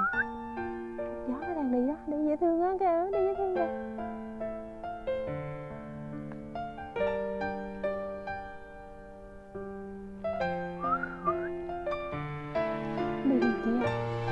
Gió nó đang đi đó, đi dễ thương á kìa, đi dễ thương kìa. Đi bên kia.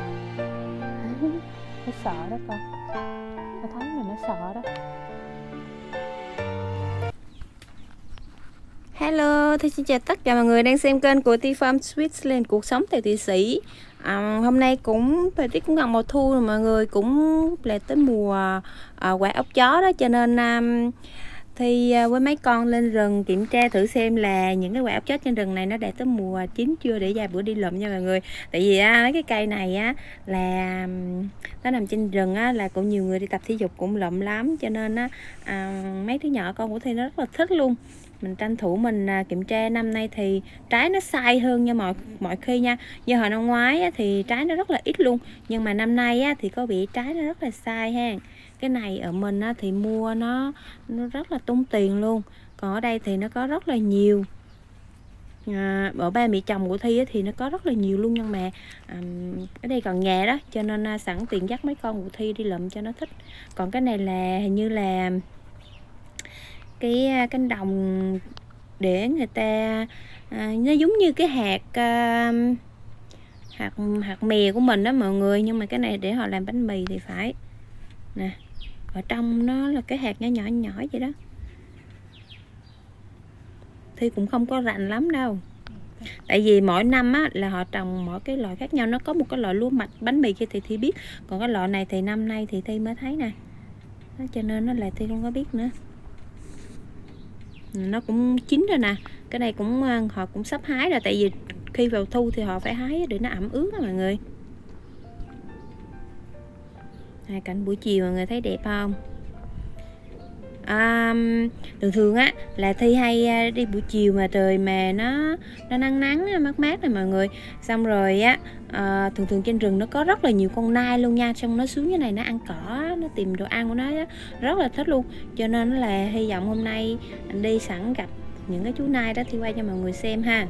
Nó sợ đó con. Nó thấy mình nó sợ đó. Hello, xin chào tất cả mọi người đang xem kênh của Ti Farm Switzerland, cuộc sống tại Thụy Sĩ. Hôm nay cũng thời tiết cũng gần mùa thu rồi mọi người, cũng là tới mùa quả ốc chó đó, cho nên thì với mấy con lên rừng kiểm tra thử xem là những cái quả ốc chó trên rừng này nó đã tới mùa chín chưa, để vài bữa đi lượm nha mọi người. Tại vì mấy cái cây này á là nó nằm trên rừng á, là cũng nhiều người đi tập thể dục cũng lượm lắm, cho nên á mấy đứa nhỏ con của Thi nó rất là thích luôn. Mình tranh thủ mình kiểm tra. Năm nay thì trái nó sai hơn như mọi khi nha. Như hồi năm ngoái á, thì trái nó rất là ít luôn, nhưng mà năm nay á, thì có bị trái nó rất là sai ha. Cái này ở mình á, thì mua nó rất là tốn tiền luôn, còn ở đây thì nó có rất là nhiều. Ở ba mẹ chồng của Thi á, thì nó có rất là nhiều luôn, nhưng mà ở đây còn nhà đó, cho nên sẵn tiện dắt mấy con của Thi đi lượm cho nó thích. Còn cái này là hình như là cái cánh đồng để người ta nó giống như cái hạt mè của mình đó mọi người, nhưng mà cái này để họ làm bánh mì thì phải nè. Ở trong nó là cái hạt nhỏ nhỏ vậy đó. Thì cũng không có rành lắm đâu, tại vì mỗi năm á là họ trồng mỗi cái loại khác nhau, nó có một cái loại lúa mạch bánh mì kia thì Thi biết, còn cái loại này thì năm nay thì Thi mới thấy nè, cho nên nó là Thi không có biết nữa. Nó cũng chín rồi nè, cái này cũng họ cũng sắp hái rồi, tại vì khi vào thu thì họ phải hái để nó ẩm ướt đó mọi người. Cảnh buổi chiều mọi người thấy đẹp không? Thường thường á là Thi hay đi buổi chiều mà trời mà nó nắng nắng mát mát này mọi người, xong rồi á thường thường trên rừng nó có rất là nhiều con nai luôn nha, xong nó xuống như này nó ăn cỏ, nó tìm đồ ăn của nó á, rất là thích luôn. Cho nên là hy vọng hôm nay anh đi sẵn gặp những cái chú nai đó thì quay cho mọi người xem ha.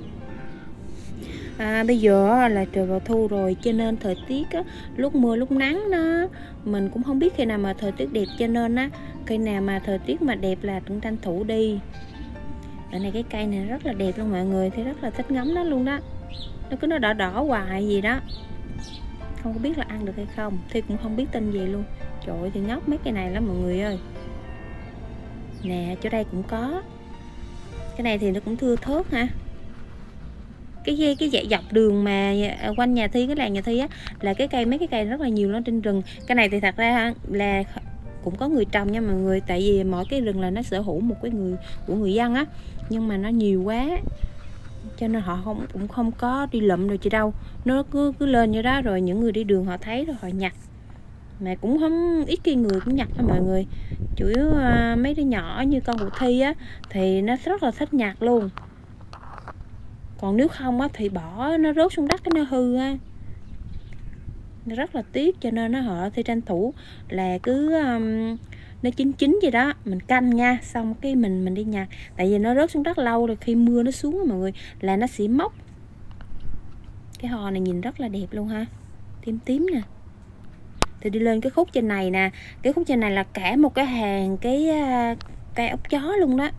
Bây giờ là trời vào thu rồi, cho nên thời tiết á, lúc mưa lúc nắng nó mình cũng không biết khi nào mà thời tiết đẹp, cho nên á khi nào mà thời tiết mà đẹp là cũng tranh thủ đi. Ở này cái cây này rất là đẹp luôn mọi người, thì rất là thích ngắm nó luôn đó. Nó cứ nó đỏ đỏ hoài gì đó, không có biết là ăn được hay không, thì cũng không biết tên gì luôn. Trời ơi, thì ngốc mấy cây này lắm mọi người ơi. Nè chỗ đây cũng có, cái này thì nó cũng thưa thớt ha. Cái dãy dọc đường mà quanh nhà Thi, cái làng nhà Thi á, là mấy cái cây rất là nhiều nó trên rừng. Cái này thì thật ra là cũng có người trồng nha mọi người, tại vì mỗi cái rừng là nó sở hữu một cái người của người dân á, nhưng mà nó nhiều quá cho nên họ cũng không có đi lụm rồi chị đâu, nó cứ lên như đó, rồi những người đi đường họ thấy rồi họ nhặt, mà cũng không ít khi người cũng nhặt đó mọi người. Chủ yếu mấy đứa nhỏ như con của Thi á thì nó rất là thích nhặt luôn, còn nếu không á thì bỏ nó rớt xuống đất cái nó hư á, nó rất là tiếc. Cho nên họ thì tranh thủ là cứ nó chín vậy đó mình canh nha, xong cái mình đi nhặt, tại vì nó rớt xuống đất lâu rồi, khi mưa nó xuống mọi người là nó sẽ mốc. Cái hò này nhìn rất là đẹp luôn ha, tím tím nè. Thì đi lên cái khúc trên này nè, cái khúc trên này là cả một cái hàng cái cây ốc chó luôn đó.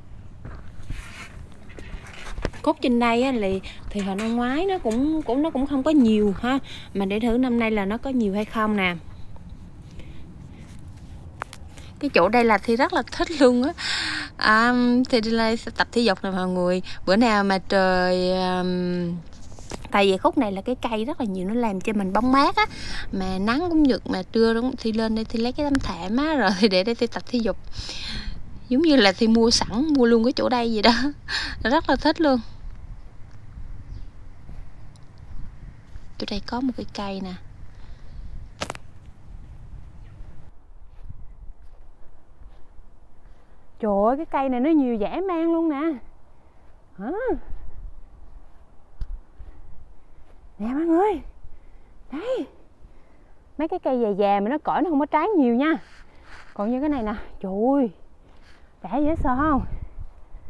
Khúc trên đây á, thì hồi năm ngoái nó cũng không có nhiều ha, mà để thử năm nay là nó có nhiều hay không nè. Cái chỗ đây là Thi rất là thích luôn á. Thì đi lên tập thể dục nè mọi người, bữa nào mà trời tại vì khúc này là cái cây rất là nhiều, nó làm cho mình bóng mát á, mà nắng cũng nhật, mà trưa đúng Thi lên đây Thi lấy cái tấm thảm á, rồi thì để đây Thi tập thể dục, giống như là Thi mua luôn cái chỗ đây vậy đó. Rất là thích luôn. Chỗ đây có một cái cây nè. Trời ơi, cái cây này nó nhiều dã man luôn nè. Hả? Nè mọi người, đây, mấy cái cây già mà nó cỡ nó không có trái nhiều nha. Còn như cái này nè, trời ơi, đã dễ sợ không?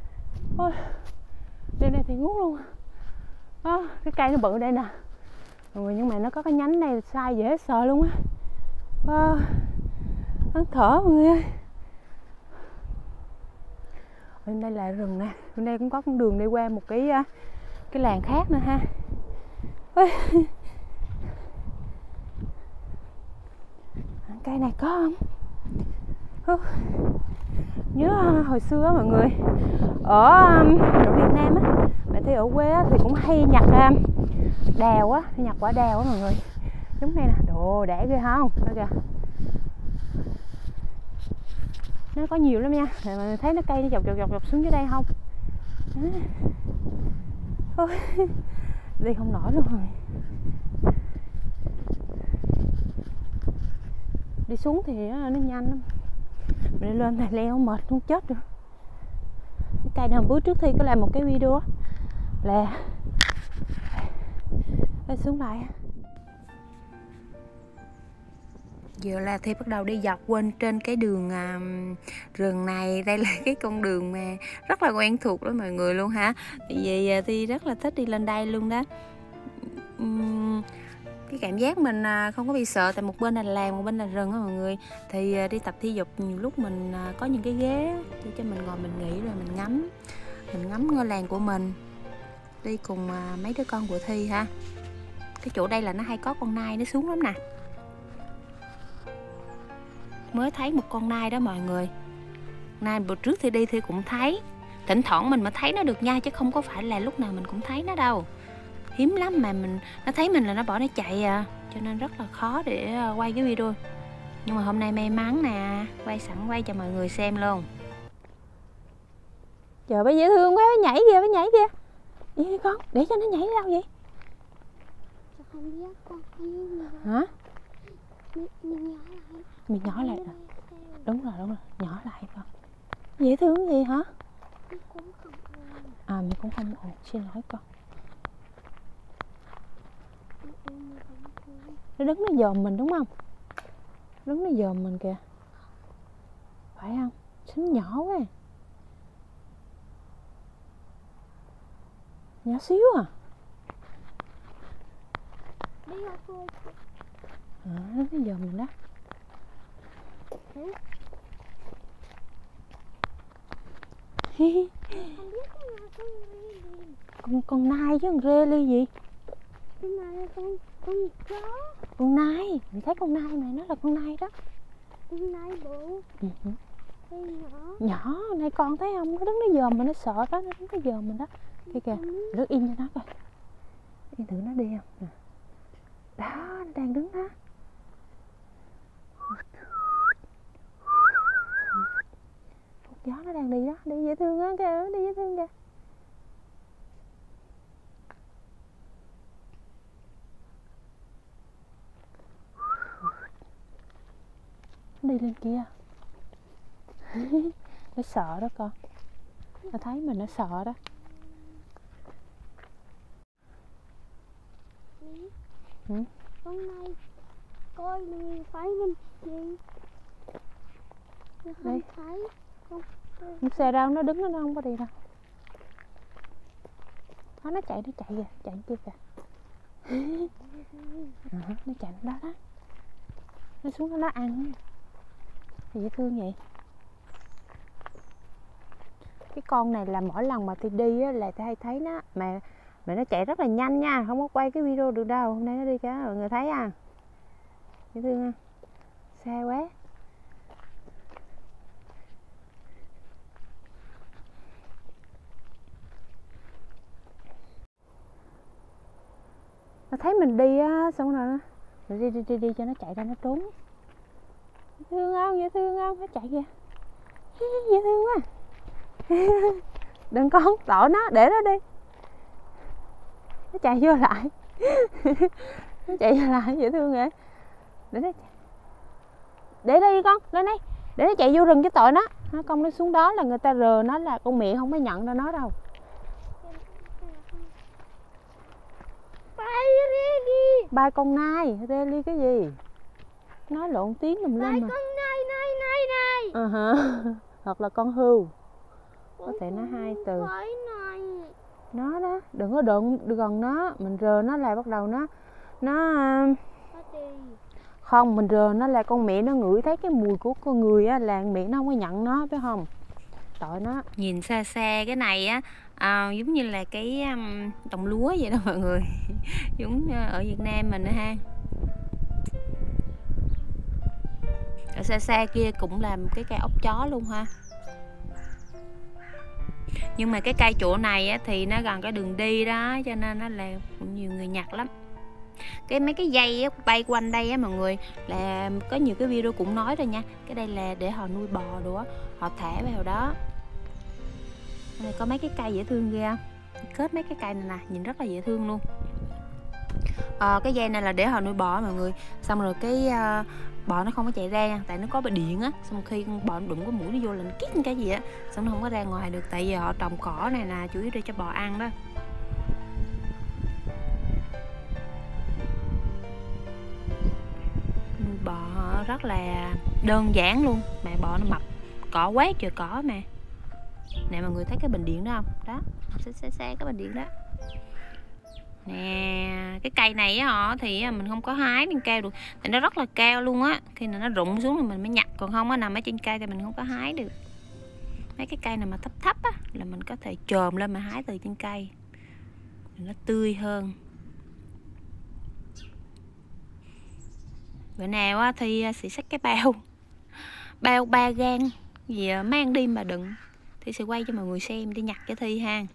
Ôi, đây này thì ngút luôn. Cái cây nó bự đây nè. Nhưng mà nó có cái nhánh này sai dễ sợ luôn á. Wow, hắn thở mọi người ơi. Bên đây là rừng nè, bên đây cũng có con đường đi qua một cái làng khác nữa ha. Cây này có không? Nhớ hồi xưa á mọi người, ở Việt Nam á, bạn thấy ở quê á, thì cũng hay nhặt đào á, nhặt quả đào á mọi người. Giống này nè, đồ đẻ ghê không? Đó kìa. Nó có nhiều lắm nha, mà thấy nó cây nó dọc xuống dưới đây không? Đi không nổi luôn rồi. Đi xuống thì nó nhanh lắm, mình đi lên này leo mệt không chết được. Cái cây nào bữa trước Thi có làm một cái video là xuống lại. Giờ là Thi bắt đầu đi dọc quên trên cái đường rừng này. Đây là cái con đường mà rất là quen thuộc với mọi người luôn hả. Tại vì Thi rất là thích đi lên đây luôn đó. Cái cảm giác mình không có bị sợ, tại một bên là làng, một bên là rừng á mọi người. Thì đi tập thể dục nhiều lúc mình có những cái ghế để cho mình ngồi mình nghỉ rồi mình ngắm ngôi làng của mình, đi cùng mấy đứa con của Thi ha. Cái chỗ đây là nó hay có con nai nó xuống lắm nè. Mới thấy một con nai đó mọi người. Nai bữa trước Thi đi Thi cũng thấy, thỉnh thoảng mình mới thấy nó được nha, chứ không có phải là lúc nào mình cũng thấy nó đâu. Hiếm lắm mà nó thấy mình là nó bỏ nó chạy à, cho nên rất là khó để quay cái video. Nhưng mà hôm nay may mắn nè, quay cho mọi người xem luôn. Trời bé dễ thương quá, bé nhảy kìa. Đi con, để cho nó nhảy đâu vậy? Không biết con hả? Mình nhỏ lại rồi. Đúng rồi, nhỏ lại con. Dễ thương gì hả? Mình cũng không ổn, xin lỗi con. Nó đứng nó dòm mình đúng không? Đứng nó dòm mình kìa. Phải không? Xính nhỏ quá. Nhỏ xíu à. Đứng nó dòm mình đó. Con nai chứ con rê ly gì? Con nai là con chó. Con nai, mình thấy con nai mà nó là con nai đó. Con nai bự. Nhỏ này con thấy không? Nó đứng nó dòm mình, nó sợ đó, nó đứng nó dòm mình đó. Kìa kìa, đứng yên cho nó coi. Yên thử nó đi không? Đó, nó đang đứng đó. Hút gió nó đang đi đó, đi dễ thương á kìa, đi dễ thương kìa. Nó đi lên kia. Nó sợ đó con. Nó thấy mình nó sợ đó. Con này coi mình phải mình gì? Không thấy. Không xe đâu, nó đứng nó không có đi đâu. Nó chạy kìa, chạy kia kìa. Nó chạy đó đó. Nó xuống nó ăn. Thì dễ thương vậy. Cái con này là mỗi lần mà Thi đi á, là Thi hay thấy nó mà nó chạy rất là nhanh nha, không có quay cái video được đâu. Hôm nay nó đi cả mọi người thấy à. Dễ thương ha. Xa quá. Nó thấy mình đi á, xong rồi nó đi cho nó chạy ra nó trốn. Dễ thương không? Nó chạy kìa. Dễ thương quá. Đừng con tội nó, để nó đi. Nó chạy vô lại. Nó chạy vô lại, dễ thương vậy. Để nó chạy. Để đây con, lên đây. Để nó chạy vô rừng cho tội nó. Con nó xuống đó là người ta rờ nó là con mẹ không có nhận ra nó đâu. Bay con nai, rê cái gì? Nói lộn tiếng tùm lum mà. Con nai. Hoặc là con hươu. Có thể nói hai từ. Nó đó, đừng có đụng gần nó, mình rờ nó là bắt đầu nó Nó không, mình rờ nó là con mẹ, nó ngửi thấy cái mùi của con người á là mẹ nó không có nhận nó, phải không? Tội nó. Nhìn xa xa cái này á, giống như là cái đồng lúa vậy đó mọi người. Giống ở Việt Nam mình đó ha. Ở xa xa kia cũng làm cái cây ốc chó luôn ha. Nhưng mà cái cây chỗ này á, thì nó gần cái đường đi đó, cho nên nó là cũng nhiều người nhặt lắm. Mấy cái dây á, bay quanh đây á mọi người, là có nhiều cái video cũng nói rồi nha. Cái đây là để họ nuôi bò đồ á, họ thả vào đó. Này có mấy cái cây dễ thương ghê không? Kết mấy cái cây này nè, nhìn rất là dễ thương luôn. Cái dây này là để họ nuôi bò mọi người. Xong rồi cái bò nó không có chạy ra nha, tại nó có bờ điện á. Xong khi con bò nó đụng cái mũi nó vô là nó kít cái gì á, xong nó không có ra ngoài được. Tại vì họ trồng cỏ này nè, chủ yếu để cho bò ăn đó. Nuôi bò rất là đơn giản luôn, mà bò nó mập, cỏ quá trời cỏ mà. Nè mọi người thấy cái bình điện đó không? Đó, xe cái bình điện đó. Nè, cái cây này á thì mình không có hái lên cao được, tại nó rất là cao luôn á. Khi nào nó rụng xuống thì mình mới nhặt, còn không á nằm ở trên cây thì mình không có hái được. Mấy cái cây này mà thấp thấp á là mình có thể chồm lên mà hái từ trên cây, nó tươi hơn. Bữa nào á thì sẽ xách cái bao 3 gang gì mang đi mà đựng, thì sẽ quay cho mọi người xem đi nhặt cho Thi ha.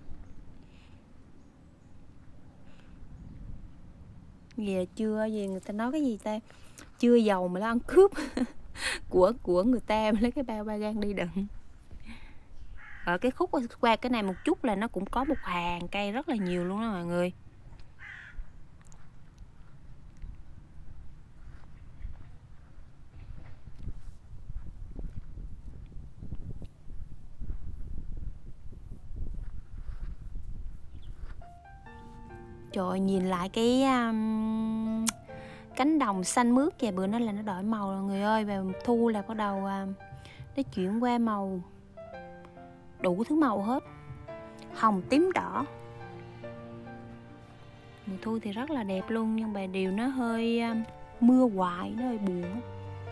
Về chưa gì người ta nói cái gì ta, chưa giàu mà nó ăn cướp của người ta, mà lấy cái bao 3 gang đi đựng. Ở cái khúc qua cái này một chút là nó cũng có một hàng cây rất là nhiều luôn đó mọi người. Trời, nhìn lại cái cánh đồng xanh mướt vài bữa nó là nó đổi màu rồi người ơi. Và thu là bắt đầu nó chuyển qua màu đủ thứ màu hết, hồng, tím, đỏ. Mùa thu thì rất là đẹp luôn, nhưng mà điều nó hơi mưa hoài, nó hơi buồn.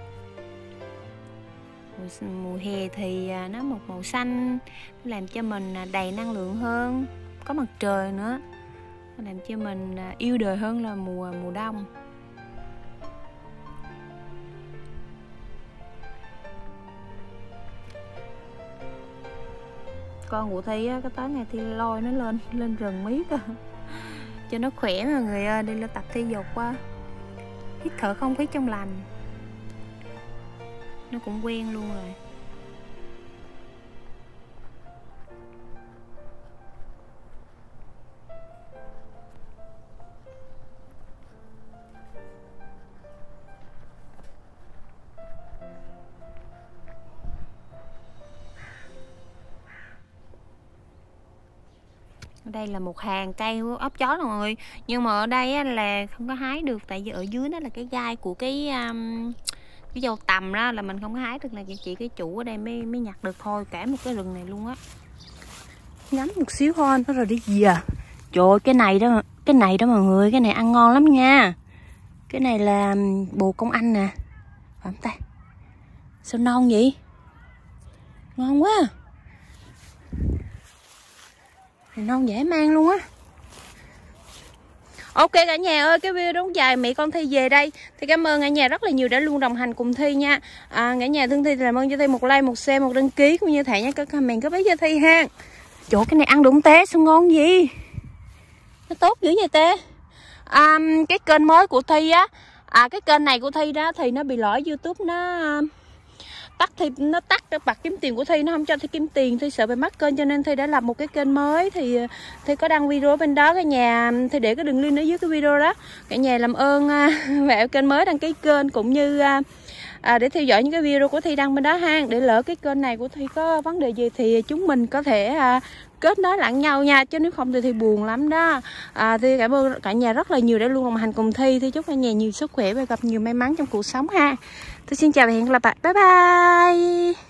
Mùa hè thì nó một màu xanh, nó làm cho mình đầy năng lượng hơn, có mặt trời nữa, làm cho mình yêu đời hơn là mùa đông. Con của Thi á, cái tối ngày Thi lôi nó lên rừng miết cho nó khỏe mọi người ơi. Đi lên tập thể dục quá, hít thở không khí trong lành, nó cũng quen luôn rồi. Đây là một hàng cây ốc chó mọi người, nhưng mà ở đây á, là không có hái được, tại vì ở dưới đó là cái gai của cái dâu tằm đó, là mình không có hái được, là chỉ cái chủ ở đây mới nhặt được thôi. Cả một cái rừng này luôn á. Ngắm một xíu thôi nó rồi đi gì à. Trời ơi, cái này đó mọi người, cái này ăn ngon lắm nha. Cái này là bồ công anh nè, phải không ta? Sao non vậy, ngon quá. Non dễ mang luôn á. Ok cả nhà ơi, cái video đúng dài mẹ con Thi về đây. Thì cảm ơn cả nhà rất là nhiều đã luôn đồng hành cùng Thi nha. Cả nhà thương Thi thì làm ơn cho Thi một like, một share, một đăng ký, cũng như thẻ nhé, có comment có bé cho Thi ha. Chỗ cái này ăn đúng té, sao ngon gì, nó tốt dữ vậy té. Cái kênh mới của Thi á, cái kênh này của Thi đó thì nó bị lỗi YouTube, nó tắt. Thì nó tắt bật kiếm tiền của Thi, nó không cho Thi kiếm tiền, Thi sợ bị mất kênh, cho nên Thi đã lập một cái kênh mới. Thì Thi có đăng video bên đó, cả nhà Thi để cái đường link ở dưới cái video đó. Cả nhà làm ơn vào kênh mới đăng ký kênh, cũng như để theo dõi những cái video của Thi đăng bên đó ha. Để lỡ cái kênh này của Thi có vấn đề gì thì chúng mình có thể kết nối lẫn nhau nha, chứ nếu không thì Thi buồn lắm đó. Thi cảm ơn cả nhà rất là nhiều đã luôn đồng hành cùng Thi. Thi chúc cả nhà nhiều sức khỏe và gặp nhiều may mắn trong cuộc sống ha. Tôi xin chào và hẹn gặp lại, bye bye.